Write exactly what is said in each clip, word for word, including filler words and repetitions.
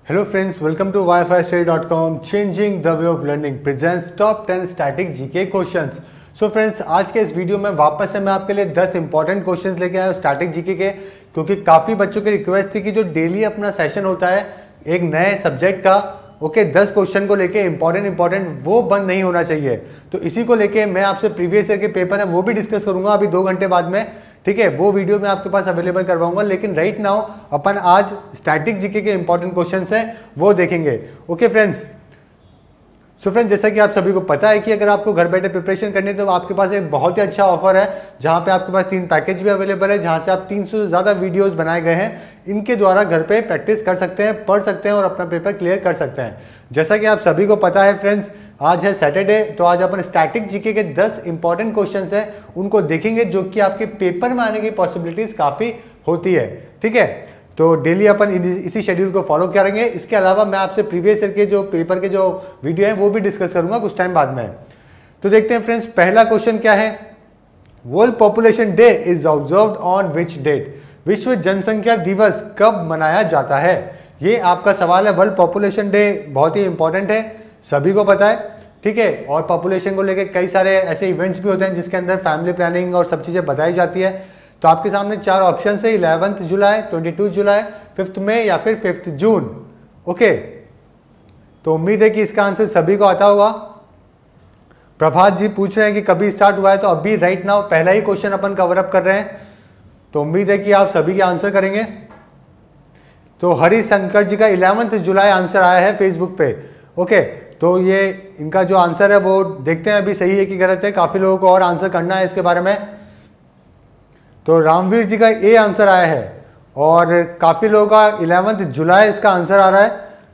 Hello friends, welcome to wi fi study dot com. Changing the way of learning presents top ten static G K questions. So friends, आज के इस video में वापस से मैं आपके लिए दस इंपॉर्टेंट क्वेश्चंस लेके आया हूँ स्टैटिक जीके के, क्योंकि काफ़ी बच्चों की रिक्वेस्ट थी कि जो डेली अपना सेशन होता है एक नए सब्जेक्ट का, ओके okay, दस क्वेश्चन को लेके इंपॉर्टेंट इंपॉर्टेंट वो बंद नहीं होना चाहिए। तो इसी को लेके मैं आपसे प्रीवियस ईयर के पेपर है वो भी डिस्कस करूंगा अभी दो घंटे बाद में, ठीक है। वो वीडियो मैं आपके पास अवेलेबल करवाऊंगा, लेकिन राइट नाउ अपन आज स्टैटिक जीके के इंपॉर्टेंट क्वेश्चंस हैं वो देखेंगे। ओके फ्रेंड्स, सो फ्रेंड्स जैसा कि आप सभी को पता है कि अगर आपको घर बैठे प्रिपरेशन करनी है तो आपके पास एक बहुत ही अच्छा ऑफर है, जहां पे आपके पास तीन पैकेज भी अवेलेबल है, जहां से आप तीन सौ से ज़्यादा वीडियोस बनाए गए हैं। इनके द्वारा घर पे प्रैक्टिस कर सकते हैं, पढ़ सकते हैं और अपना पेपर क्लियर कर सकते हैं। जैसा कि आप सभी को पता है फ्रेंड्स, आज है सैटरडे, तो आज अपन स्टैटिक जीके के दस इंपॉर्टेंट क्वेश्चंस हैं उनको देखेंगे, जो कि आपके पेपर में आने की पॉसिबिलिटीज काफ़ी होती है, ठीक है। तो डेली अपन इसी शेड्यूल को फॉलो करेंगे। इसके अलावा मैं आपसे प्रीवियस ईयर के जो पेपर के जो वीडियो हैं वो भी डिस्कस करूंगा कुछ टाइम बाद में। तो देखते हैं फ्रेंड्स, पहला क्वेश्चन क्या है। World population day is observed on which date. विश्व जनसंख्या दिवस कब मनाया जाता है, ये आपका सवाल है। वर्ल्ड पॉपुलेशन डे बहुत ही इंपॉर्टेंट है, सभी को पता है, ठीक है। और पॉपुलेशन को लेकर कई सारे ऐसे इवेंट्स भी होते हैं जिसके अंदर फैमिली प्लानिंग और सब चीज़ें बताई जाती है। तो आपके सामने चार ऑप्शन है, eleventh July, twenty two July, fifth May या फिर फिफ्थ जून। ओके, तो उम्मीद है कि इसका आंसर सभी को आता होगा। प्रभात जी पूछ रहे हैं कि कभी स्टार्ट हुआ है, तो अभी राइट नाउ पहला ही क्वेश्चन अपन कवर अप कर रहे हैं, तो उम्मीद है कि आप सभी के आंसर करेंगे। तो हरी शंकर जी का इलेवेंथ जुलाई आंसर आया है फेसबुक पे। ओके, तो ये इनका जो आंसर है वो देखते हैं अभी सही है कि गलत है। काफी लोगों को और आंसर करना है इसके बारे में। तो रामवीर जी का ए आंसर आया है और काफी लोगों का इलेवेंथ जुलाई इसका आंसर आ रहा है,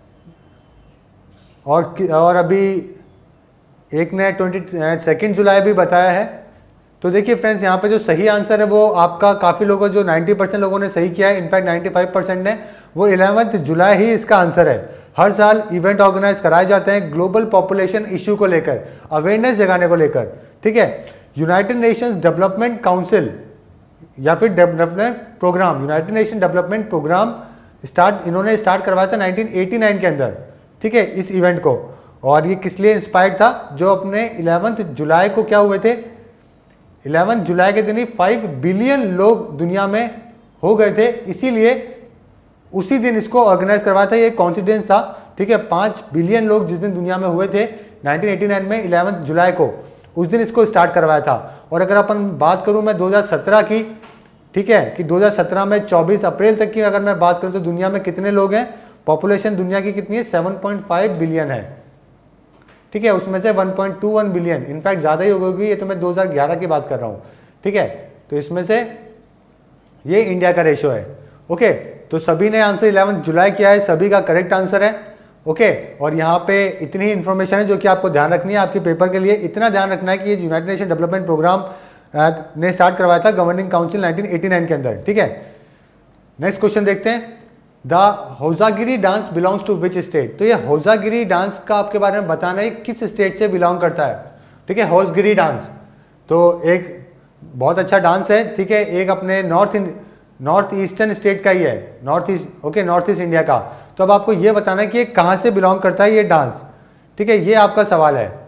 और और अभी एक ने ट्वेंटी सेकेंड जुलाई भी बताया है। तो देखिए फ्रेंड्स, यहाँ पे जो सही आंसर है वो आपका काफी लोगों, जो नब्बे परसेंट लोगों ने सही किया है, इनफैक्ट पचानवे परसेंट ने, वो इलेवेंथ जुलाई ही इसका आंसर है। हर साल इवेंट ऑर्गेनाइज कराए जाते हैं ग्लोबल पॉपुलेशन इश्यू को लेकर, अवेयरनेस जगाने को लेकर, ठीक है। यूनाइटेड नेशंस डेवलपमेंट काउंसिल या फिर development programme, United Nation Development Programme start इन्होंने स्टार्ट करवाया था नाइनटीन एटी नाइन के अंदर, ठीक है, इस इवेंट को। और ये किस लिए इंस्पायर्ड था, जो अपने इलेवेंथ जुलाई को क्या हुए थे, इलेवेंथ जुलाई के दिन ही फाइव बिलियन लोग दुनिया में हो गए थे, इसीलिए उसी दिन इसको ऑर्गेनाइज करवाया था। ये कॉन्सिडेंस था, ठीक है। पाँच बिलियन लोग जिस दिन दुनिया में हुए थे नाइनटीन एटी नाइन में इलेवेंथ जुलाई को, उस दिन इसको स्टार्ट करवाया था। और अगर अपन बात करूं मैं दो हज़ार सत्रह की, ठीक है, कि दो हज़ार सत्रह में चौबीस अप्रैल तक की अगर मैं बात करूं तो दुनिया में कितने लोग हैं, पॉपुलेशन दुनिया की कितनी है, सात पॉइंट पाँच बिलियन है, ठीक है। उसमें से एक पॉइंट दो एक बिलियन, इनफैक्ट ज़्यादा ही होगी, ये तो मैं दो हज़ार ग्यारह की बात कर रहा हूँ, ठीक है। तो इसमें से ये इंडिया का रेशो है। ओके, तो सभी ने आंसर इलेवेंथ जुलाई किया है, सभी का करेक्ट आंसर है। ओके, और यहाँ पे इतनी ही इन्फॉर्मेशन है जो कि आपको ध्यान रखनी है आपके पेपर के लिए। इतना ध्यान रखना है कि ये यूनाइटेड नेशन डेवलपमेंट प्रोग्राम ने स्टार्ट करवाया था governing council nineteen eighty nine के अंदर, ठीक है। नेक्स्ट क्वेश्चन देखते हैं। The Hojagiri dance belongs to which state. तो ये होजागिरी डांस का आपके बारे में बताना है किस स्टेट से बिलोंग करता है, ठीक है। होजगिरी डांस तो एक बहुत अच्छा डांस है, ठीक है। एक अपने नॉर्थ नॉर्थ ईस्टर्न स्टेट का ही है, north east, okay, north east India का। तो अब आपको ये बताना है कि ये कहाँ से बिलोंग करता है ये डांस, ठीक है, ये आपका सवाल है।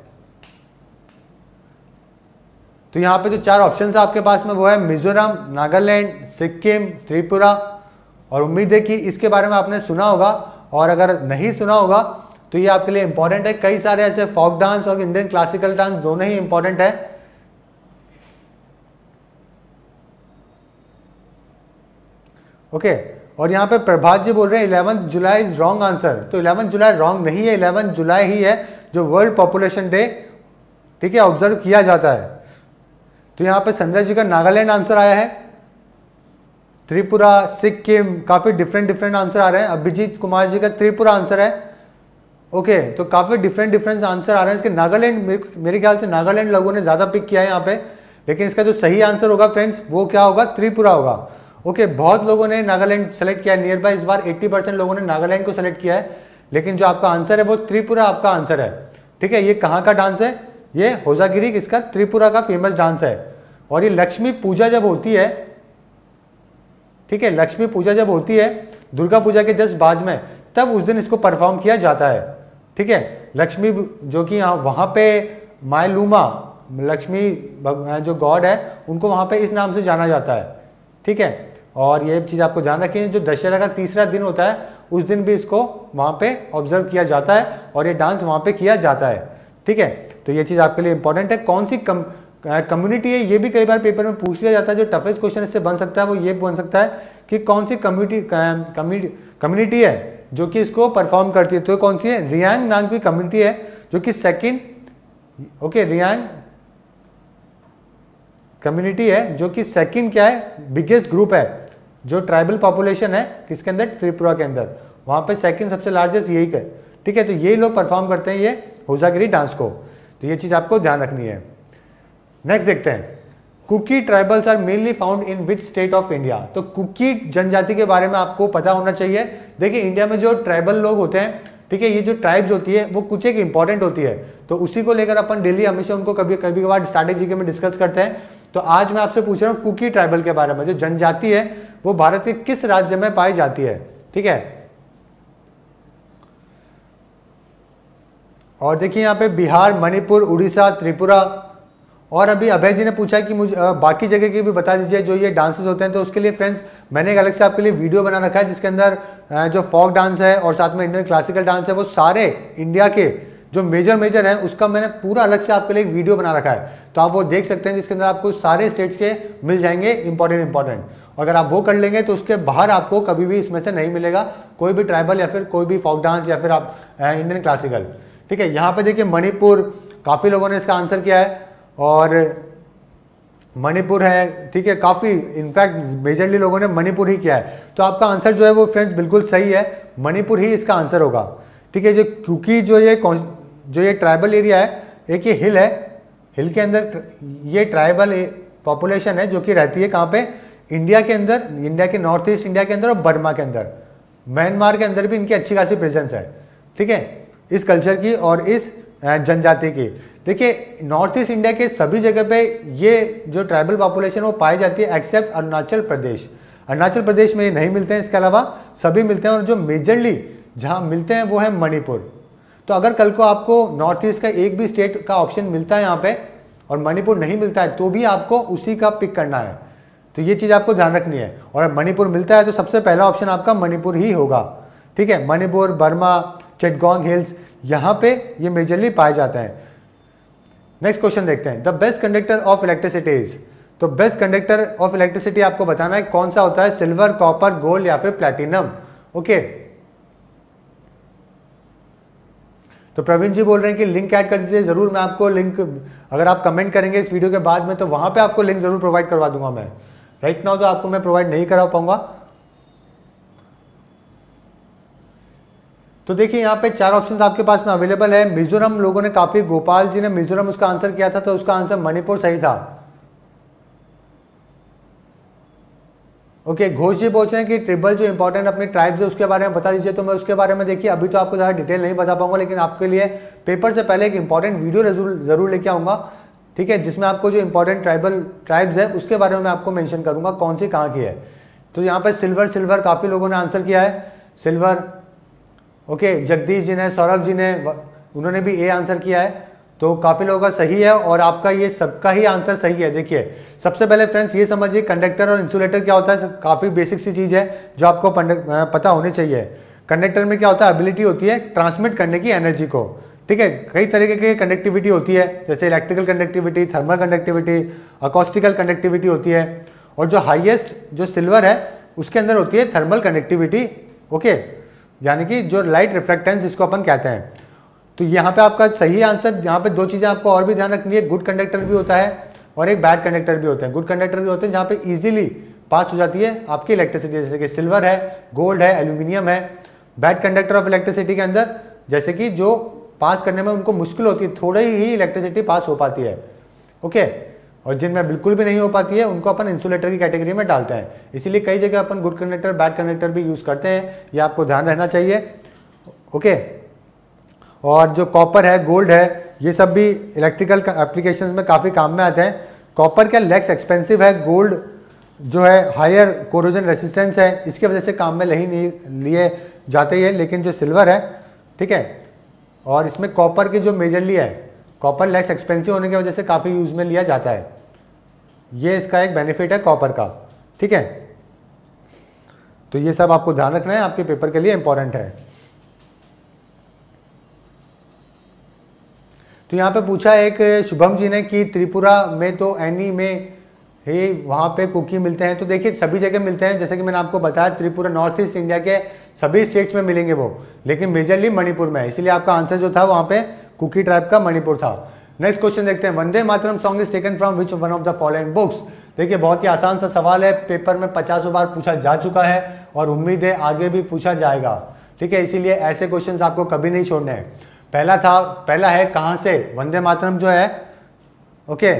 तो यहाँ पे जो चार ऑप्शंस है आपके पास में वो है मिजोरम, नागालैंड, सिक्किम, त्रिपुरा। और उम्मीद है कि इसके बारे में आपने सुना होगा, और अगर नहीं सुना होगा तो ये आपके लिए इंपॉर्टेंट है। कई सारे ऐसे फोक डांस और इंडियन क्लासिकल डांस दोनों ही इंपॉर्टेंट है। ओके okay, और यहाँ पे प्रभात जी बोल रहे हैं eleventh July is wrong answer. तो इलेवेंथ जुलाई रॉन्ग नहीं है, इलेवेंथ जुलाई ही है जो वर्ल्ड पॉपुलेशन डे, ठीक है, ऑब्जर्व किया जाता है। तो यहाँ पे संजय जी का नागालैंड आंसर आया है, त्रिपुरा, सिक्किम, काफी डिफरेंट डिफरेंट आंसर आ रहे हैं। अभिजीत कुमार जी का त्रिपुरा आंसर है। ओके okay, तो काफी डिफरेंट डिफरेंट आंसर आ रहे हैं इसके। नागालैंड मेरे ख्याल से नागालैंड लोगों ने ज्यादा पिक किया है यहाँ पे, लेकिन इसका जो सही आंसर होगा फ्रेंड्स वो क्या होगा, त्रिपुरा होगा। ओके okay, बहुत लोगों ने नागालैंड सेलेक्ट किया है, नियर बाय इस बार अस्सी परसेंट लोगों ने नागालैंड को सेलेक्ट किया है, लेकिन जो आपका आंसर है वो त्रिपुरा आपका आंसर है, ठीक है। ये कहाँ का डांस है, ये होजागिरी इसका त्रिपुरा का फेमस डांस है। और ये लक्ष्मी पूजा जब होती है, ठीक है, लक्ष्मी पूजा जब होती है दुर्गा पूजा के जस्ट बाद में, तब उस दिन इसको परफॉर्म किया जाता है। ठीक है, लक्ष्मी जो कि यहाँ वहाँ पे मायलूमा लक्ष्मी जो गॉड है उनको वहाँ पे इस नाम से जाना जाता है। ठीक है, और ये चीज़ आपको ध्यान रखिए, जो दशहरा का तीसरा दिन होता है उस दिन भी इसको वहाँ पे ऑब्जर्व किया जाता है और ये डांस वहाँ पे किया जाता है। ठीक है, तो ये चीज़ आपके लिए इंपॉर्टेंट है। कौन सी कम कम्युनिटी है, ये भी कई बार पेपर में पूछ लिया जाता है। जो टफेस्ट क्वेश्चन इससे बन सकता है वो ये बन सकता है कि कौन सी कम्युनिटी कम्युनिटी है जो कि इसको परफॉर्म करती है। तो कौन सी है? रियांग नाम की कम्युनिटी है जो कि सेकंड ओके रियांग कम्युनिटी है जो कि सेकंड क्या है, बिगेस्ट ग्रुप है जो ट्राइबल पॉपुलेशन है किसके अंदर, त्रिपुरा के अंदर, वहां पे सेकंड सबसे लार्जेस्ट यही है। ठीक है, तो यही लोग परफॉर्म करते हैं ये होजागिरी डांस को, तो ये चीज आपको ध्यान रखनी है। नेक्स्ट देखते हैं, Kuki tribals are mainly found in which state of India. तो कुकी जनजाति के बारे में आपको पता होना चाहिए। देखिए इंडिया में जो ट्राइबल लोग होते हैं, ठीक है, ये जो ट्राइब्स होती है वो कुछ एक इंपॉर्टेंट होती है, तो उसी को लेकर अपन डेली हमेशा उनको कभी कभी कभार स्ट्रैटेजी में डिस्कस करते हैं। तो आज मैं आपसे पूछ रहा हूँ कुकी ट्राइबल के बारे में, जो जनजाति है वो भारत के किस राज्य में पाई जाती है। ठीक है, और देखिए यहाँ पे बिहार, मणिपुर, उड़ीसा, त्रिपुरा, और अभी अभय जी ने पूछा कि मुझे आ, बाकी जगह की भी बता दीजिए जो ये डांसेस होते हैं। तो उसके लिए फ्रेंड्स मैंने एक अलग से आपके लिए वीडियो बना रखा है जिसके अंदर आ, जो फोक डांस है और साथ में इंडियन क्लासिकल डांस है वो सारे इंडिया के जो मेजर मेजर हैं उसका मैंने पूरा अलग से आपके लिए एक वीडियो बना रखा है, तो आप वो देख सकते हैं जिसके अंदर आपको सारे स्टेट्स के मिल जाएंगे इंपॉर्टेंट इंपॉर्टेंट। अगर आप वो कर लेंगे तो उसके बाहर आपको कभी भी इसमें से नहीं मिलेगा कोई भी ट्राइबल या फिर कोई भी फोक डांस या फिर आप इंडियन क्लासिकल। ठीक है, यहाँ पे देखिए मणिपुर, काफ़ी लोगों ने इसका आंसर किया है और मणिपुर है। ठीक है, काफ़ी इनफैक्ट मेजरली लोगों ने मणिपुर ही किया है, तो आपका आंसर जो है वो फ्रेंड्स बिल्कुल सही है, मणिपुर ही इसका आंसर होगा। ठीक है, जो क्योंकि जो ये जो ये ट्राइबल एरिया है, एक ये हिल है, हिल के अंदर ये ट्राइबल पॉपुलेशन है जो कि रहती है कहाँ पे, इंडिया के अंदर, इंडिया के नॉर्थ ईस्ट इंडिया के अंदर और बर्मा के अंदर, म्यांमार के अंदर भी इनकी अच्छी खासी प्रेजेंस है। ठीक है, इस कल्चर की और इस जनजाति की। देखिए नॉर्थ ईस्ट इंडिया के सभी जगह पे ये जो ट्राइबल पॉपुलेशन वो पाई जाती है एक्सेप्ट अरुणाचल प्रदेश। अरुणाचल प्रदेश में ये नहीं मिलते हैं, इसके अलावा सभी मिलते हैं, और जो मेजरली जहाँ मिलते हैं वो है मणिपुर। तो अगर कल को आपको नॉर्थ ईस्ट का एक भी स्टेट का ऑप्शन मिलता है यहाँ पे और मणिपुर नहीं मिलता है तो भी आपको उसी का पिक करना है, तो ये चीज़ आपको ध्यान रखनी है। और मणिपुर मिलता है तो सबसे पहला ऑप्शन आपका मणिपुर ही होगा। ठीक है, मणिपुर, बर्मा, चिटगोंग हिल्स, यहाँ पे ये मेजरली पाए जाते हैं। नेक्स्ट क्वेश्चन देखते हैं, the best conductor of electricity is. तो बेस्ट कंडक्टर ऑफ इलेक्ट्रिसिटी आपको बताना है कौन सा होता है, सिल्वर, कॉपर, गोल्ड या फिर प्लैटिनम। ओके, तो प्रवीण जी बोल रहे हैं कि लिंक ऐड कर दीजिए, जरूर मैं आपको लिंक, अगर आप कमेंट करेंगे इस वीडियो के बाद में तो वहां पे आपको लिंक जरूर प्रोवाइड करवा दूंगा मैं। राइट नाउ तो आपको मैं प्रोवाइड नहीं करा पाऊंगा। तो देखिए यहाँ पे चार ऑप्शंस आपके पास में अवेलेबल है। मिजोरम लोगों ने काफी, गोपाल जी ने मिजोरम उसका आंसर किया था, तो उसका आंसर मणिपुर सही था। ओके okay, घोष जी पूछ रहे हैं कि ट्रिबल जो इंपॉर्टेंट अपने ट्राइब्स है उसके बारे में बता दीजिए। तो मैं उसके बारे में देखिए अभी तो आपको ज़्यादा डिटेल नहीं बता पाऊंगा, लेकिन आपके लिए पेपर से पहले एक इंपॉर्टेंट वीडियो जरूर जरूर लेके आऊँगा। ठीक है, जिसमें आपको जो इंपॉर्टेंट ट्राइबल ट्राइब्स है उसके बारे में मैं आपको मेंशन करूंगा कौन सी कहाँ की है। तो यहाँ पे सिल्वर सिल्वर काफ़ी लोगों ने आंसर किया है, सिल्वर। ओके, जगदीश जी ने, सौरभ जी ने, उन्होंने भी ए आंसर किया है, तो काफ़ी लोगों का सही है और आपका ये सबका ही आंसर सही है। देखिए सबसे पहले फ्रेंड्स ये समझिए कंडक्टर और इंसुलेटर क्या होता है, काफ़ी बेसिक सी चीज़ है जो आपको पता होनी चाहिए। कंडक्टर में क्या होता है, एबिलिटी होती है ट्रांसमिट करने की एनर्जी को। ठीक है, कई तरीके की कंडक्टिविटी होती है, जैसे electrical conductivity, thermal conductivity, acoustical conductivity होती है, और जो हाईएस्ट जो सिल्वर है उसके अंदर होती है थर्मल कंडक्टिविटी। ओके, यानी कि जो लाइट रिफ्लेक्टेंस जिसको अपन कहते हैं। तो यहाँ पे आपका सही आंसर, यहाँ पे दो चीज़ें आपको और भी ध्यान रखनी है, गुड कंडक्टर भी होता है और एक बैड कंडक्टर भी होता है। गुड कंडक्टर भी होते हैं जहाँ पे इजीली पास हो जाती है आपकी इलेक्ट्रिसिटी, जैसे कि सिल्वर है, गोल्ड है, एल्यूमिनियम है। बैड कंडक्टर ऑफ इलेक्ट्रिसिटी के अंदर जैसे कि जो पास करने में उनको मुश्किल होती है, थोड़ी ही इलेक्ट्रिसिटी पास हो पाती है। ओके, और जिनमें बिल्कुल भी नहीं हो पाती है उनको अपन इंसुलेटर की कैटेगरी में डालते हैं। इसीलिए कई जगह अपन गुड कंडक्टर, बैड कंडक्टर भी यूज़ करते हैं, ये आपको ध्यान रहना चाहिए। ओके, और जो कॉपर है, गोल्ड है, ये सब भी इलेक्ट्रिकल एप्लीकेशंस में काफ़ी काम में आते हैं। कॉपर क्या लेस एक्सपेंसिव है, गोल्ड जो है हायर कोरोजन रेसिस्टेंस है, इसकी वजह से काम में नहीं नहीं लिए जाते ही है, लेकिन जो सिल्वर है, ठीक है, और इसमें कॉपर की जो मेजरली है, कॉपर लेस एक्सपेंसिव होने की वजह से काफ़ी यूज़ में लिया जाता है। ये इसका एक बेनिफिट है कॉपर का, ठीक है। तो ये सब आपको ध्यान रखना है, आपके पेपर के लिए इंपॉर्टेंट है। तो यहाँ पे पूछा एक शुभम जी ने कि त्रिपुरा में तो एनी में ही वहाँ पे कुकी मिलते हैं। तो देखिए सभी जगह मिलते हैं, जैसे कि मैंने आपको बताया त्रिपुरा नॉर्थ ईस्ट इंडिया के सभी स्टेट्स में मिलेंगे वो, लेकिन मेजरली मणिपुर में है, इसलिए आपका आंसर जो था वहाँ पे कुकी ट्राइब का मणिपुर था। नेक्स्ट क्वेश्चन देखते हैं, Vande Mataram song is taken from which one of the following books. देखिए बहुत ही आसान सा सवाल है, पेपर में पचासों बार पूछा जा चुका है और उम्मीद है आगे भी पूछा जाएगा, ठीक है, इसीलिए ऐसे क्वेश्चन आपको कभी नहीं छोड़ने हैं। पहला था पहला है कहाँ से, वंदे मातरम जो है, ओके,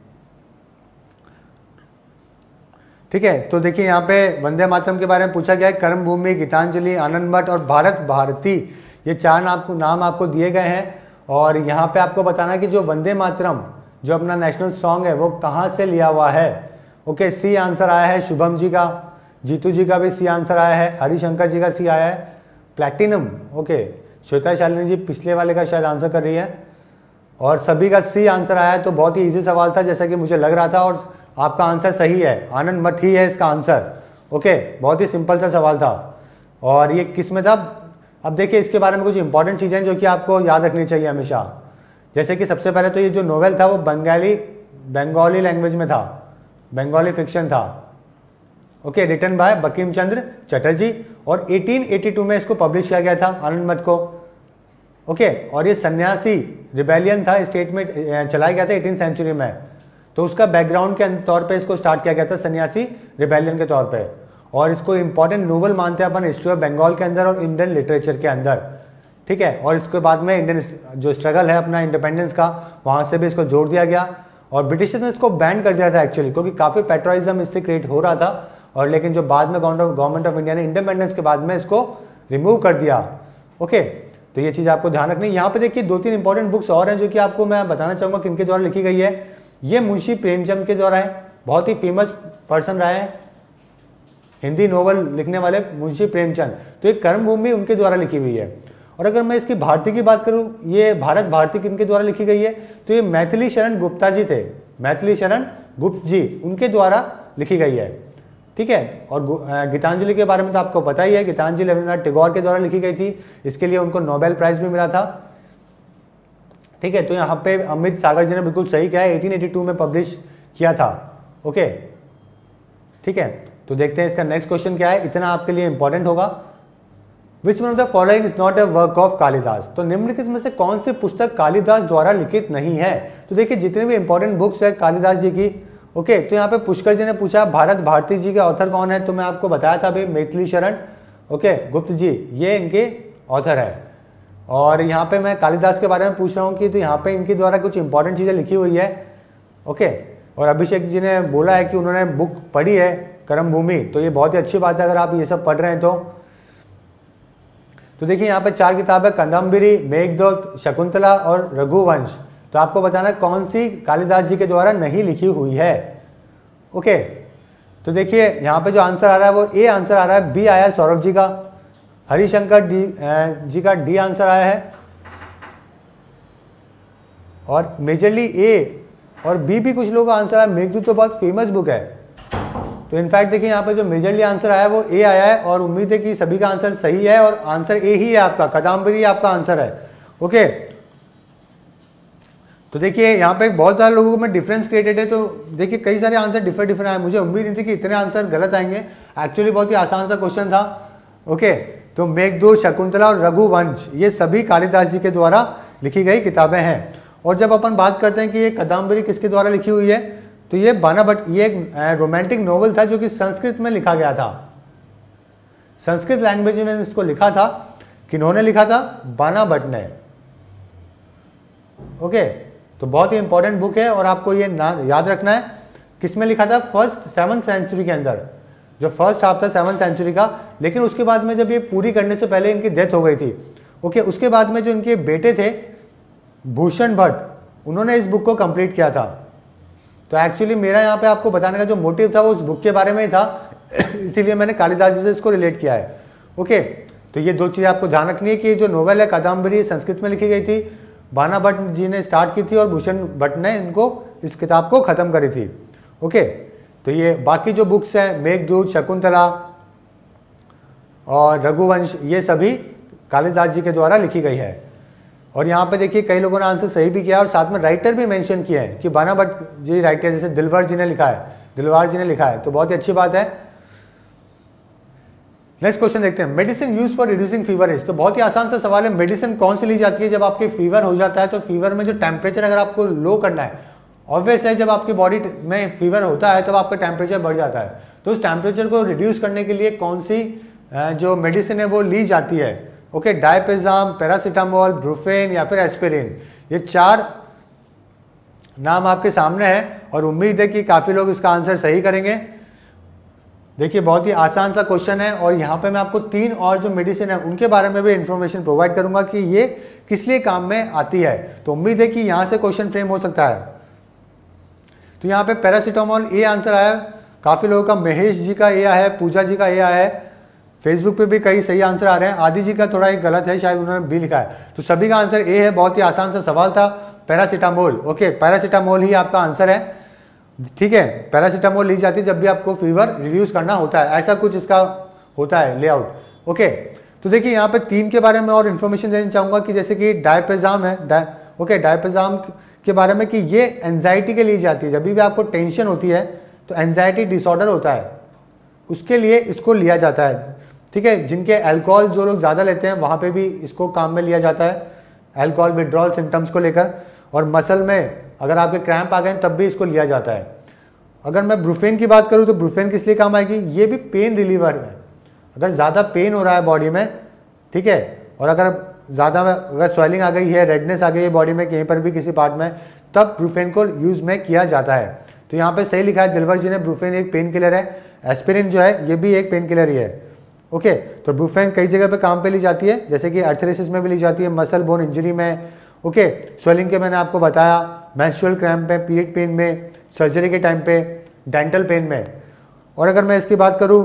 ठीक है। तो देखिए यहाँ पे वंदे मातरम के बारे में पूछा गया है, कर्म भूमि, गीतांजलि, आनंद मठ और भारत भारती, ये चार आपको नाम आपको दिए गए हैं। और यहाँ पे आपको बताना है कि जो वंदे मातरम जो अपना नेशनल सॉन्ग है वो कहाँ से लिया हुआ है। ओके, सी आंसर आया है शुभम जी का, जीतू जी का भी सी आंसर आया है, हरिशंकर जी का सी आया है, प्लैटिनम, ओके, श्वेता शालिनी जी पिछले वाले का शायद आंसर कर रही है, और सभी का सी आंसर आया है। तो बहुत ही ईजी सवाल था जैसा कि मुझे लग रहा था, और आपका आंसर सही है, आनंद मठ ही है इसका आंसर। ओके, बहुत ही सिंपल सा सवाल था। और ये किस में था, अब देखिए इसके बारे में कुछ इंपॉर्टेंट चीज़ें जो कि आपको याद रखनी चाहिए हमेशा। जैसे कि सबसे पहले तो ये जो नोवेल था वो बंगाली बंगाली लैंग्वेज में था, बंगाली फिक्शन था, okay, written by Bankim Chandra Chatterjee, और अठारह सौ बयासी में इसको पब्लिश किया गया था आनंद मठ को, ओके। और ये सन्यासी रिबेलियन था, स्टेट में चलाया गया था एटीन सेंचुरी में, तो उसका बैकग्राउंड के तौर पे इसको स्टार्ट किया गया था सन्यासी रिबेलियन के तौर पे। और इसको इंपॉर्टेंट नोवेल मानते हैं अपन हिस्ट्री ऑफ बंगाल के अंदर और इंडियन लिटरेचर के अंदर, ठीक है। और इसके बाद में इंडियन जो स्ट्रगल है अपना इंडिपेंडेंस का, वहाँ से भी इसको जोड़ दिया गया, और ब्रिटिशर्स ने इसको बैन कर दिया था एक्चुअली, क्योंकि काफ़ी पेट्रोइज्म इससे क्रिएट हो रहा था। और लेकिन जो बाद में गवर्नमेंट ऑफ इंडिया ने इंडिपेंडेंस के बाद में इसको रिमूव कर दिया, ओके। तो ये चीज़ आपको ध्यान रखनी है। यहाँ पे देखिए दो तीन इंपॉर्टेंट बुक्स और हैं जो कि आपको मैं बताना चाहूँगा किनके द्वारा लिखी गई है। ये मुंशी प्रेमचंद के द्वारा है, बहुत ही फेमस पर्सन रहे हैं हिंदी नोवेल लिखने वाले मुंशी प्रेमचंद, तो ये कर्मभूमि उनके द्वारा लिखी हुई है। और अगर मैं इसकी भारती की बात करूं, ये भारत भारती किनके द्वारा लिखी गई है, तो ये मैथिली शरण गुप्ता जी थे, मैथिली शरण गुप्त जी, उनके द्वारा लिखी गई है, ठीक है। और गीतांजलि के बारे में तो आपको पता ही है, गीतांजलि रविन्द्रनाथ टैगोर के द्वारा लिखी गई थी, इसके लिए उनको नोबेल प्राइज भी मिला था, ठीक है। तो यहाँ पे अमित सागर जी ने बिल्कुल सही कहा है, अठारह सौ बयासी में पब्लिश किया था, ओके, ठीक है। तो देखते हैं इसका नेक्स्ट क्वेश्चन क्या है, इतना आपके लिए इंपॉर्टेंट होगा। Which one of the following is not a work of Kalidas. तो निम्नलिखित में से कौन सी पुस्तक कालिदास द्वारा लिखित नहीं है। तो देखिए जितने भी इंपॉर्टेंट बुक्स है कालिदास जी की, ओके, तो यहाँ पे पुष्कर जी ने पूछा भारत भारती जी के ऑथर कौन है, तो मैं आपको बताया था अभी मैथिली शरण, ओके, गुप्त जी, ये इनके ऑथर है। और यहाँ पे मैं कालिदास के बारे में पूछ रहा हूँ कि तो यहाँ पे इनके द्वारा कुछ इंपॉर्टेंट चीज़ें लिखी हुई है, ओके। और अभिषेक जी ने बोला है कि उन्होंने बुक पढ़ी है कर्म भूमि, तो ये बहुत ही अच्छी बात है अगर आप ये सब पढ़ रहे हैं तो। तो देखिए यहाँ पे चार किताबें, कंदम्बरी, मेघदूत, शकुंतला और रघुवंश। तो आपको बताना कौन सी कालिदास जी के द्वारा नहीं लिखी हुई है, ओके। तो देखिए यहाँ पे जो आंसर आ रहा है वो ए आंसर आ रहा है, बी आया है सौरभ जी का, हरिशंकर डी जी का डी आंसर आया है, और मेजरली ए और बी भी कुछ लोगों का आंसर आया। मेघदूत तो बहुत फेमस बुक है, तो इनफैक्ट देखिए यहाँ पे जो मेजरली आंसर आया है वो ए आया है, और उम्मीद है कि सभी का आंसर सही है, और आंसर ए ही है आपका, कादम्बरी आपका आंसर है, ओके। तो देखिए यहाँ पे बहुत सारे लोगों में डिफरेंस क्रिएटेड है, तो देखिए कई सारे आंसर डिफरेंट डिफरेंट आए, मुझे उम्मीद नहीं थी कि इतने आंसर गलत आएंगे, एक्चुअली बहुत ही आसान सा क्वेश्चन था, ओके। तो मेघदूत, शकुंतला और रघुवंश ये सभी कालिदास जी के द्वारा लिखी गई किताबें हैं। और जब अपन बात करते हैं कि ये कादम्बरी किसके द्वारा लिखी हुई है, तो ये बाना भट्ट, ये एक रोमांटिक नोवेल था जो कि संस्कृत में लिखा गया था, संस्कृत लैंग्वेज में इसको लिखा था। किन्होंने लिखा था, बाना भट्ट ने, ओके। तो बहुत ही इंपॉर्टेंट बुक है, और आपको ये याद रखना है किसमें लिखा था, फर्स्ट सेवन्थ सेंचुरी के अंदर, जो फर्स्ट हाफ था सेवन्थ सेंचुरी का। लेकिन उसके बाद में जब ये पूरी करने से पहले इनकी डेथ हो गई थी, ओके, उसके बाद में जो इनके बेटे थे भूषण भट्ट, उन्होंने इस बुक को कंप्लीट किया था। तो एक्चुअली मेरा यहाँ पे आपको बताने का जो मोटिव था वो उस बुक के बारे में ही था, इसीलिए मैंने कालिदास जी से इसको रिलेट किया है, ओके। तो तो ये दो चीज़ें आपको ध्यान रखनी है कि जो नोवेल है कादम्बरी संस्कृत में लिखी गई थी, बाना भट्ट जी ने स्टार्ट की थी और भूषण भट्ट ने इनको इस किताब को ख़त्म करी थी। ओके, तो ये बाकी जो बुक्स हैं मेघदूत, शकुंतला और रघुवंश, ये सभी कालिदास जी के द्वारा लिखी गई है। और यहाँ पे देखिए कई लोगों ने आंसर सही भी किया और साथ में राइटर भी मेंशन किए हैं कि बाना भट्ट जी राइटर, जैसे दिलवर जी ने लिखा है, दिलवार जी ने लिखा है, तो बहुत ही अच्छी बात है। नेक्स्ट क्वेश्चन देखते हैं, medicine use for reducing fever is. तो बहुत ही आसान सा सवाल है, मेडिसिन कौन सी ली जाती है जब आपके फीवर हो जाता है? तो फीवर में जो टेम्परेचर अगर आपको लो करना है, ऑब्वियस है जब आपकी बॉडी में फीवर होता है तब तो आपका टेम्परेचर बढ़ जाता है, तो उस टेम्परेचर को रिड्यूस करने के लिए कौन सी जो मेडिसिन है वो ली जाती है? ओके, डायपेजाम, पैरासीटामोल, ब्रूफेन या फिर एस्पिरिन। ये चार नाम आपके सामने हैं और उम्मीद है कि काफ़ी लोग इसका आंसर सही करेंगे। देखिए बहुत ही आसान सा क्वेश्चन है और यहाँ पे मैं आपको तीन और जो मेडिसिन है उनके बारे में भी इंफॉर्मेशन प्रोवाइड करूंगा कि ये किस लिए काम में आती है। तो उम्मीद है कि यहाँ से क्वेश्चन फ्रेम हो सकता है। तो यहाँ पे पैरासीटामोल ए आंसर आया, काफ़ी लोगों का, महेश जी का ए आया है, पूजा जी का ए आया है, फेसबुक पे भी कई सही आंसर आ रहे हैं, आदि जी का थोड़ा एक गलत है, शायद उन्होंने बी लिखा है। तो सभी का आंसर ए है। बहुत ही आसान सा सवाल था, पैरासीटामोल। ओके, पैरासीटामोल ही आपका आंसर है, ठीक है। पैरासीटामोल ली जाती है जब भी आपको फीवर रिड्यूस करना होता है, ऐसा कुछ इसका होता है लेआउट। ओके, तो देखिए यहाँ पे तीन के बारे में और इन्फॉर्मेशन देना चाहूँगा कि जैसे कि डायपेजाम है, डाय ओके डायपेजाम के बारे में कि ये एंजाइटी के लिए जाती है, जब भी आपको टेंशन होती है तो एंजाइटी डिसऑर्डर होता है, उसके लिए इसको लिया जाता है, ठीक है। जिनके अल्कोहल जो लोग ज़्यादा लेते हैं वहाँ पे भी इसको काम में लिया जाता है, अल्कोहल विड्रॉल सिम्टम्स को लेकर। और मसल में अगर आपके क्रैम्प आ गए तब भी इसको लिया जाता है। अगर मैं ब्रूफेन की बात करूँ तो ब्रूफेन किस लिए काम आएगी? ये भी पेन रिलीवर है। अगर ज़्यादा पेन हो रहा है बॉडी में, ठीक है, और अगर ज़्यादा अगर स्वेलिंग आ गई है, रेडनेस आ गई है बॉडी में कहीं पर भी किसी पार्ट में, तब ब्रूफेन को यूज़ में किया जाता है। तो यहाँ पे सही लिखा है दिलवर जी ने, ब्रूफेन एक पेन किलर है। एस्पिरिन जो है ये भी एक पेन किलर ही है। ओके, तो ब्रूफेन कई जगह पे काम पे ली जाती है, जैसे कि अर्थरेसिस में भी ली जाती है, मसल बोन इंजरी में। ओके, स्वेलिंग के मैंने आपको बताया, मेंस्ट्रुअल क्रैम्प में, पीरियड पेन में, सर्जरी के टाइम पे, डेंटल पेन में। और अगर मैं इसकी बात करूँ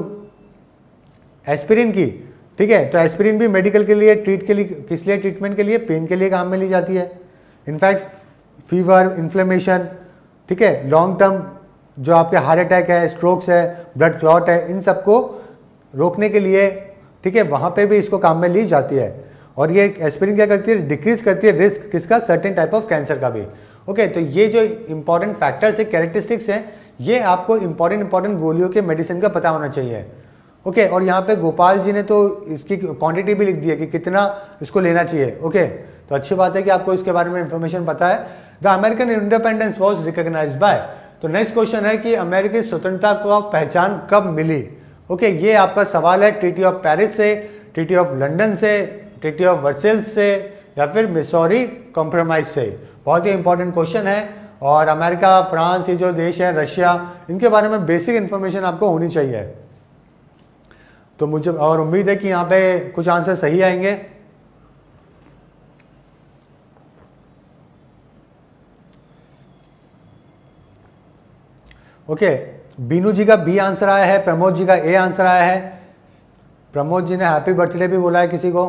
एस्पिरिन की, ठीक है, तो एस्पिरिन भी मेडिकल के लिए ट्रीट के लिए, किस लिए? ट्रीटमेंट के लिए, पेन के लिए काम में ली जाती है। इनफैक्ट फीवर, इन्फ्लेमेशन, ठीक है, लॉन्ग टर्म जो आपके हार्ट अटैक है, स्ट्रोक्स है, ब्लड क्लॉट है, इन सबको रोकने के लिए, ठीक है, वहाँ पे भी इसको काम में ली जाती है। और ये एस्पिरिन क्या करती है? डिक्रीज करती है रिस्क किसका? सर्टेन टाइप ऑफ कैंसर का भी। ओके, तो ये जो इंपॉर्टेंट फैक्टर्स है, कैरेक्टरिस्टिक्स हैं, ये आपको इंपॉर्टेंट इंपॉर्टेंट गोलियों के मेडिसिन का पता होना चाहिए। ओके, और यहाँ पे गोपाल जी ने तो इसकी क्वांटिटी भी लिख दी है कि कितना इसको लेना चाहिए। ओके, तो अच्छी बात है कि आपको इसके बारे में इंफॉर्मेशन पता है। The American independence was recognised by. तो नेक्स्ट क्वेश्चन है कि अमेरिकी स्वतंत्रता को पहचान कब मिली? ओके, ये आपका सवाल है ट्रीटी ऑफ पेरिस से, ट्रीटी ऑफ लंदन से, ट्रीटी ऑफ वर्सेल्स से या फिर मिसौरी कॉम्प्रोमाइज से। बहुत ही इंपॉर्टेंट क्वेश्चन है और अमेरिका, फ्रांस, ये जो देश है, रशिया, इनके बारे में बेसिक इन्फॉर्मेशन आपको होनी चाहिए। तो मुझे और उम्मीद है कि यहाँ पे कुछ आंसर सही आएंगे। ओके, बीनू जी का बी आंसर आया है, प्रमोद जी का ए आंसर आया है। प्रमोद जी ने हैप्पी बर्थडे भी बोला है किसी को।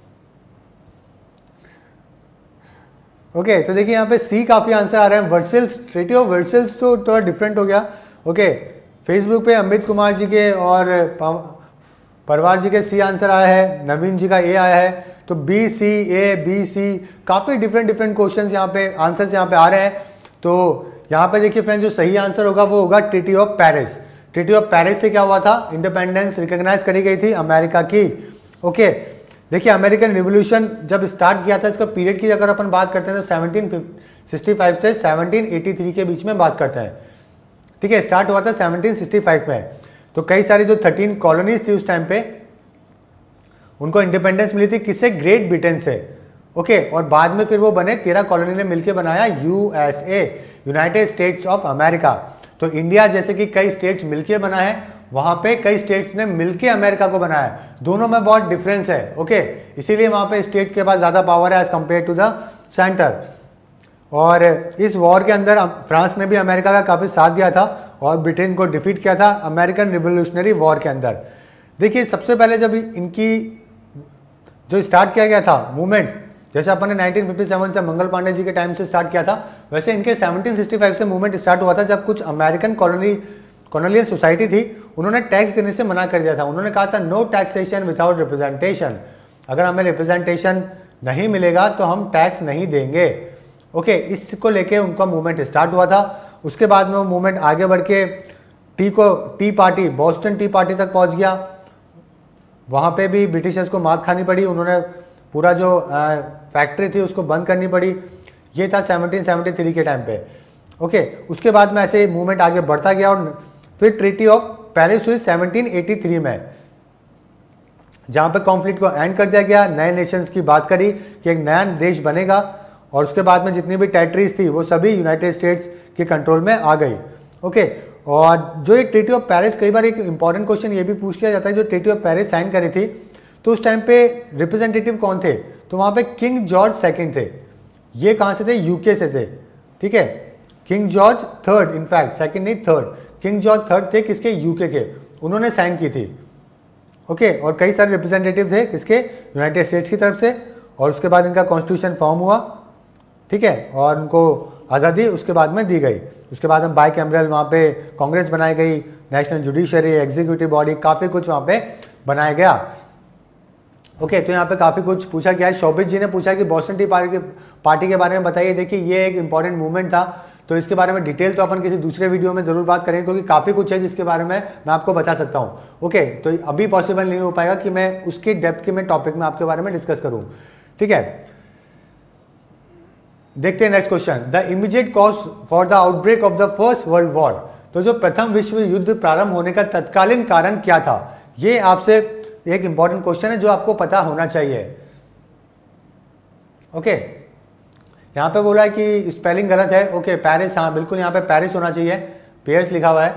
ओके, तो देखिए यहाँ पे सी काफ़ी आंसर आ रहे हैं। वर्सेल्स, ट्रीटी ऑफ वर्सेल्स तो थोड़ा डिफरेंट हो गया। ओके, फेसबुक पे अमित कुमार जी के और परवार जी के सी आंसर आया है, नवीन जी का ए आया है। तो बी, सी, ए, बी, सी, काफ़ी डिफरेंट डिफरेंट क्वेश्चन यहाँ पे, आंसर्स यहाँ पे आ रहे हैं। तो यहाँ पे देखिए फ्रेंड्स, जो सही आंसर होगा वो होगा treaty of Paris. Treaty of Paris से क्या हुआ था? इंडिपेंडेंस रिकॉग्नाइज करी गई थी अमेरिका की। ओके, देखिए अमेरिकन रिवोल्यूशन जब स्टार्ट किया था, इसका पीरियड की अगर अपन बात करते हैं तो सेवनटीन सिक्सटी फाइव से सेवनटीन एटी थ्री के बीच में बात करते हैं, ठीक है। स्टार्ट हुआ था सेवनटीन सिक्सटी फाइव में। तो कई सारी जो थर्टीन कॉलोनीज थी उस टाइम पे, उनको इंडिपेंडेंस मिली थी किससे? ग्रेट ब्रिटेन से। ओके, और बाद में फिर वो बने, तेरह कॉलोनी ने मिलकर बनाया USA, United States of America. तो इंडिया जैसे कि कई स्टेट्स मिलके बना है, वहां पे कई स्टेट्स ने मिलके अमेरिका को बनाया। दोनों में बहुत डिफरेंस है। ओके, इसीलिए वहां पे स्टेट के पास ज्यादा पावर है as compared to the centre. और इस वॉर के अंदर फ्रांस ने भी अमेरिका का काफी साथ दिया था और ब्रिटेन को डिफीट किया था अमेरिकन रिवोल्यूशनरी वॉर के अंदर। देखिए सबसे पहले जब इनकी जो स्टार्ट किया गया था मूवमेंट, जैसे अपन ने नाइनटीन फिफ्टी सेवन से मंगल पांडे जी के टाइम से स्टार्ट किया था, वैसे इनके सेवनटीन सिक्सटी फाइव से मूवमेंट स्टार्ट हुआ था, जब कुछ अमेरिकन कॉलोनी कॉलोनियल सोसाइटी थी, उन्होंने टैक्स देने से मना कर दिया था। उन्होंने कहा था नो टैक्सेशन विदाउट रिप्रेजेंटेशन, अगर हमें रिप्रेजेंटेशन नहीं मिलेगा तो हम टैक्स नहीं देंगे। ओके, इसको लेके उनका मूवमेंट स्टार्ट हुआ था। उसके बाद में वो मूवमेंट आगे बढ़ के टी को tea party, Boston tea party तक पहुंच गया। वहाँ पे भी ब्रिटिशर्स को मात खानी पड़ी, उन्होंने पूरा जो फैक्ट्री थी उसको बंद करनी पड़ी। ये था सेवनटीन सेवेंटी थ्री के टाइम पे। ओके, उसके बाद में ऐसे मूवमेंट आगे बढ़ता गया और फिर ट्रीटी ऑफ पेरिस हुई सेवनटीन एटी थ्री में, जहाँ पे कॉन्फ्लिक्ट को एंड कर दिया गया। नए नेशंस की बात करी कि एक नया देश बनेगा और उसके बाद में जितनी भी टेरिटरीज थी वो सभी यूनाइटेड स्टेट्स के कंट्रोल में आ गई। ओके, और जो ये ट्रीटी ऑफ पेरिस, कई बार एक इंपॉर्टेंट क्वेश्चन ये भी पूछ लिया जाता है, जो ट्रीटी ऑफ पेरिस साइन करी थी तो उस टाइम पे रिप्रेजेंटेटिव कौन थे, तो वहाँ पे किंग जॉर्ज सेकेंड थे। ये कहाँ से थे, यूके से थे। ठीक है, King George third, in fact second नहीं थर्ड, किंग जॉर्ज थर्ड थे किसके, यूके के, उन्होंने साइन की थी। ओके, और कई सारे रिप्रेजेंटेटिव थे किसके, यूनाइटेड स्टेट्स की तरफ से। और उसके बाद इनका कॉन्स्टिट्यूशन फॉर्म हुआ। ठीक है, और उनको आज़ादी उसके बाद में दी गई। उसके बाद में बाई कैमरल वहाँ पे कांग्रेस बनाई गई, नेशनल जुडिशरी, एग्जीक्यूटिव बॉडी, काफ़ी कुछ वहाँ पे बनाया गया। ओके, तो यहाँ पे काफ़ी कुछ पूछा गया है। शोभित जी ने पूछा कि बॉस्टन टी पार्टी के पार्टी के बारे में बताइए। देखिए, ये एक इंपॉर्टेंट मूवमेंट था, तो इसके बारे में डिटेल तो अपन किसी दूसरे वीडियो में जरूर बात करेंगे, क्योंकि काफ़ी कुछ है जिसके बारे में मैं आपको बता सकता हूँ। ओके, तो अभी पॉसिबल नहीं हो पाएगा कि मैं उसकी डेप्थ के मैं टॉपिक में आपके बारे में डिस्कस करूँ। ठीक है, देखते हैं next question. The immediate cause for the outbreak of the First World War, तो जो प्रथम विश्व युद्ध प्रारंभ होने का तत्कालीन कारण क्या था, ये आपसे एक इंपॉर्टेंट क्वेश्चन है जो आपको पता होना चाहिए। ओके, यहाँ पे बोला है कि स्पेलिंग गलत है। ओके, पेरिस, हाँ बिल्कुल यहाँ पे पेरिस होना चाहिए, पेरिस लिखा हुआ है।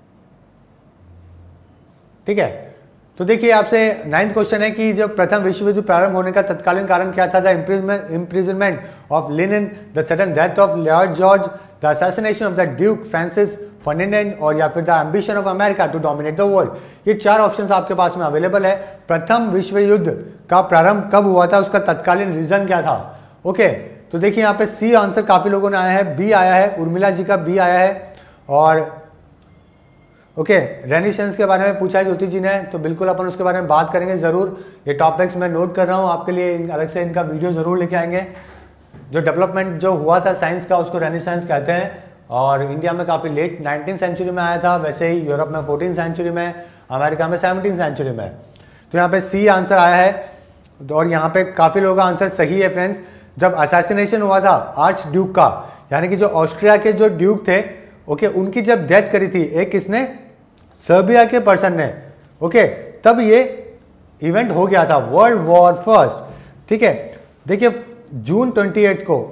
ठीक है, तो देखिए आपसे नाइन्थ क्वेश्चन है कि जब प्रथम विश्व युद्ध प्रारंभ होने का तत्कालीन कारण क्या था। The imprisonment of Lenin, the sudden death of Lord George, the assassination of the Duke Francis Ferdinand, और या फिर the ambition of America to dominate the world. ये चार ऑप्शंस आपके पास में अवेलेबल है। प्रथम विश्व युद्ध का प्रारंभ कब हुआ था, उसका तत्कालीन रीजन क्या था। ओके, तो देखिए यहाँ पे सी आंसर काफी लोगों ने आया है, बी आया है, उर्मिला जी का बी आया है। और ओके, रेनेसांस के बारे में पूछा है ज्योति जी ने, तो बिल्कुल अपन उसके बारे में बात करेंगे जरूर। ये टॉपिक्स मैं नोट कर रहा हूँ आपके लिए, अलग से इनका वीडियो जरूर लेके आएंगे। जो डेवलपमेंट जो हुआ था साइंस का, उसको रेनेसांस कहते हैं, और इंडिया में काफ़ी लेट नाइनटीन सेंचुरी में आया था, वैसे ही यूरोप में फोर्टीन सेंचुरी में, अमेरिका में सेवनटीन सेंचुरी में। तो यहाँ पे सी आंसर आया है, और यहाँ पे काफ़ी लोगों का आंसर सही है फ्रेंड्स। जब असैसिनेशन हुआ था आर्च ड्यूक का, यानी कि जो ऑस्ट्रिया के जो ड्यूक थे, ओके, उनकी जब डेथ करी थी एक किसने, सर्बिया के पर्सन ने। ओके, तब ये इवेंट हो गया था, वर्ल्ड वॉर फर्स्ट। ठीक है, देखिए जून अट्ठाईस को,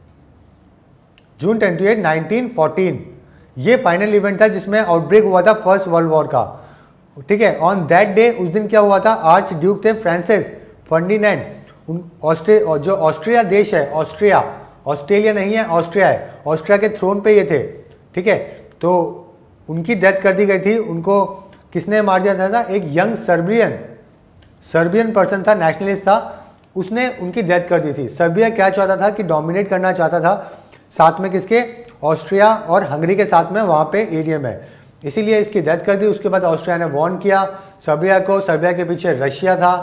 जून अट्ठाईस नाइनटीन फोर्टीन, ये फाइनल इवेंट था जिसमें आउटब्रेक हुआ था फर्स्ट वर्ल्ड वॉर का। ठीक है, ऑन दैट डे, उस दिन क्या हुआ था, आर्च ड्यूक थे फ्रांसिस फर्डिनेंड, ऑस्ट्रिया, जो ऑस्ट्रिया देश है, ऑस्ट्रिया, ऑस्ट्रेलिया नहीं है, ऑस्ट्रिया है, ऑस्ट्रिया के थ्रोन पे ये थे। ठीक है, तो उनकी डेथ कर दी गई थी। उनको किसने मार दिया था, एक यंग सर्बियन सर्बियन पर्सन था, नेशनलिस्ट था, उसने उनकी डेथ कर दी थी। सर्बिया क्या चाहता था कि डोमिनेट करना चाहता था, साथ में किसके, ऑस्ट्रिया और हंगरी के साथ में वहाँ पे एरिया में, इसीलिए इसकी डेथ कर दी। उसके बाद ऑस्ट्रिया ने वॉर्न किया सर्बिया को, सर्बिया के पीछे रशिया था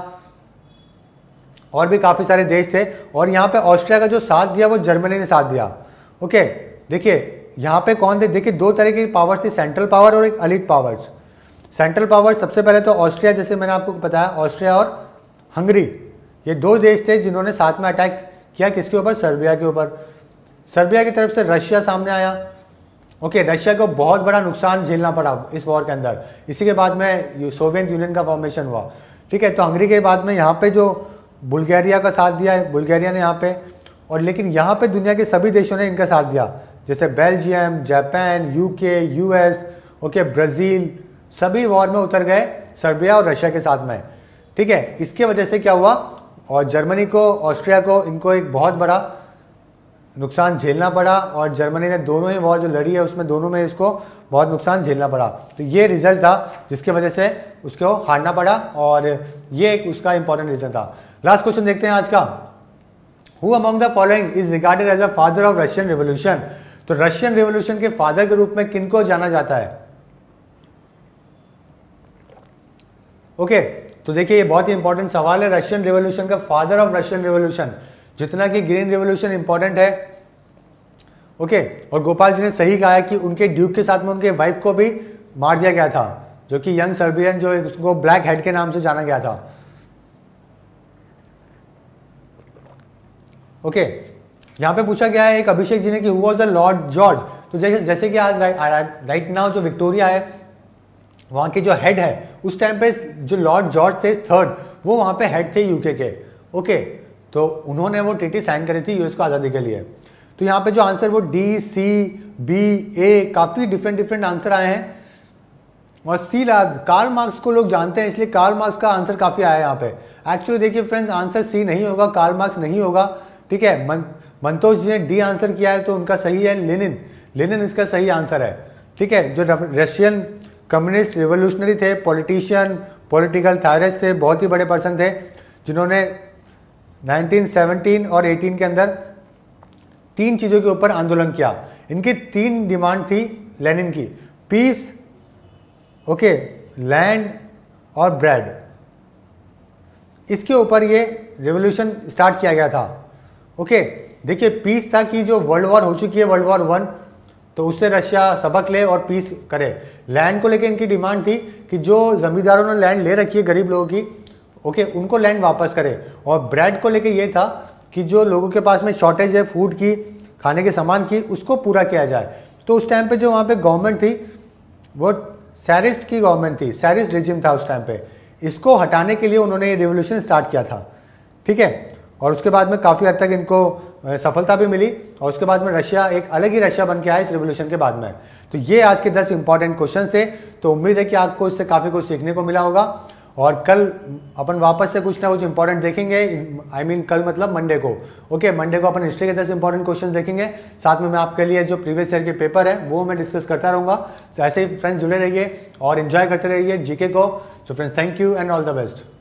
और भी काफ़ी सारे देश थे, और यहाँ पे ऑस्ट्रिया का जो साथ दिया वो जर्मनी ने साथ दिया। ओके, देखिए यहाँ पे कौन थे, देखिए दो तरह की पावर्स थी, सेंट्रल पावर और एक एलीट पावर्स। सेंट्रल पावर सबसे पहले तो ऑस्ट्रिया, जैसे मैंने आपको बताया, ऑस्ट्रिया और हंगरी, ये दो देश थे जिन्होंने साथ में अटैक किया किसके ऊपर, सर्बिया के ऊपर। सर्बिया की तरफ से रशिया सामने आया। ओके, रशिया को बहुत बड़ा नुकसान झेलना पड़ा इस वॉर के अंदर। इसी के बाद में सोवियत यूनियन का फॉर्मेशन हुआ। ठीक है, तो हंगरी के बाद में यहाँ पे जो बुल्गारिया का साथ दिया है, बुल्गारिया ने यहाँ पे, और लेकिन यहाँ पे दुनिया के सभी देशों ने इनका साथ दिया, जैसे Belgium, Japan, UK, US, okay, Brazil, सभी वॉर में उतर गए सर्बिया और रशिया के साथ में। ठीक है, इसके वजह से क्या हुआ, और जर्मनी को, ऑस्ट्रिया को, इनको एक बहुत बड़ा नुकसान झेलना पड़ा, और जर्मनी ने दोनों ही वॉर जो लड़ी है उसमें दोनों में इसको बहुत नुकसान झेलना पड़ा। तो ये रिजल्ट था जिसके वजह से उसको हारना पड़ा, और ये एक उसका इंपॉर्टेंट रीज़न था। लास्ट क्वेश्चन देखते हैं आज का। Who among the following is regarded as a father of Russian revolution. तो रशियन रिवोल्यूशन के फादर के रूप में किनको जाना जाता है? ओके okay, तो देखिए ये बहुत ही इंपॉर्टेंट सवाल है। रशियन रिवोल्यूशन का फादर ऑफ रशियन रिवोल्यूशन, जितना कि ग्रीन रिवोल्यूशन इंपॉर्टेंट है। ओके okay, और गोपाल जी ने सही कहा है कि उनके ड्यूक के साथ में उनके वाइफ को भी मार दिया गया था, जो कि यंग सर्बियन, जो उसको ब्लैक हेड के नाम से जाना गया था। ओके okay, यहाँ पे पूछा गया है एक अभिषेक जी ने कि who was the Lord George. तो जैसे जैसे कि आज राइट नाउ जो विक्टोरिया है वहाँ के जो हेड है, उस टाइम पे जो लॉर्ड जॉर्ज थे थर्ड, वो वहाँ पे हेड थे यूके के। ओके okay, तो उन्होंने वो ट्रीटी साइन करी थी यूएस को आज़ादी के लिए। तो यहाँ पे जो आंसर वो डी, सी, बी, ए, काफ़ी डिफरेंट डिफरेंट आंसर आए हैं। और सी, कार्ल मार्क्स को लोग जानते हैं, इसलिए कार्ल मार्क्स का आंसर काफ़ी आया है यहाँ पे। एक्चुअली देखिए फ्रेंड्स, आंसर सी नहीं होगा, कार्ल मार्क्स नहीं होगा। ठीक है, मन मंतोष जी ने डी आंसर किया है तो उनका सही है लेनिन। लेनिन इसका सही आंसर है। ठीक है, जो रशियन कम्युनिस्ट रिवोल्यूशनरी थे, पॉलिटिशियन, पॉलिटिकल थायरिस्ट थे, बहुत ही बड़े पर्सन थे, जिन्होंने नाइनटीन सेवनटीन और एटीन के अंदर तीन चीज़ों के ऊपर आंदोलन किया। इनकी तीन डिमांड थी लेनिन की, पीस, ओके, लैंड और ब्रेड। इसके ऊपर ये रिवोल्यूशन स्टार्ट किया गया था। ओके okay, देखिए पीस था कि जो वर्ल्ड वॉर हो चुकी है, वर्ल्ड वॉर वन, तो उससे रशिया सबक ले और पीस करे। लैंड को लेकर इनकी डिमांड थी कि जो जमींदारों ने लैंड ले रखी है गरीब लोगों की, ओके okay, उनको लैंड वापस करे। और ब्रेड को लेकर ये था कि जो लोगों के पास में शॉर्टेज है फूड की, खाने के सामान की, उसको पूरा किया जाए। तो उस टाइम पे जो वहाँ पे गवर्नमेंट थी वो सैरिस्ट की गवर्नमेंट थी, सैरिस्ट रिजिम था उस टाइम पे। इसको हटाने के लिए उन्होंने ये रिवोल्यूशन स्टार्ट किया था। ठीक है, और उसके बाद में काफ़ी हद तक इनको सफलता भी मिली, और उसके बाद में रशिया एक अलग ही रशिया बन के आया इस रिवोल्यूशन के बाद में। तो ये आज के दस इंपॉर्टेंट क्वेश्चन थे। तो उम्मीद है कि आपको इससे काफ़ी कुछ सीखने को मिला होगा, और कल अपन वापस से कुछ ना कुछ इंपॉर्टेंट देखेंगे। आई मीन कल मतलब मंडे को। ओके, मंडे को अपन हिस्ट्री के दस इंपॉर्टेंट क्वेश्चन देखेंगे। साथ में मैं आपके लिए जो प्रीवियस ईयर के पेपर है वो मैं डिस्कस करता रहूँगा। तो ऐसे ही फ्रेंड्स जुड़े रहिए और इन्जॉय करते रहिए जीके को। So friends, thank you and all the best.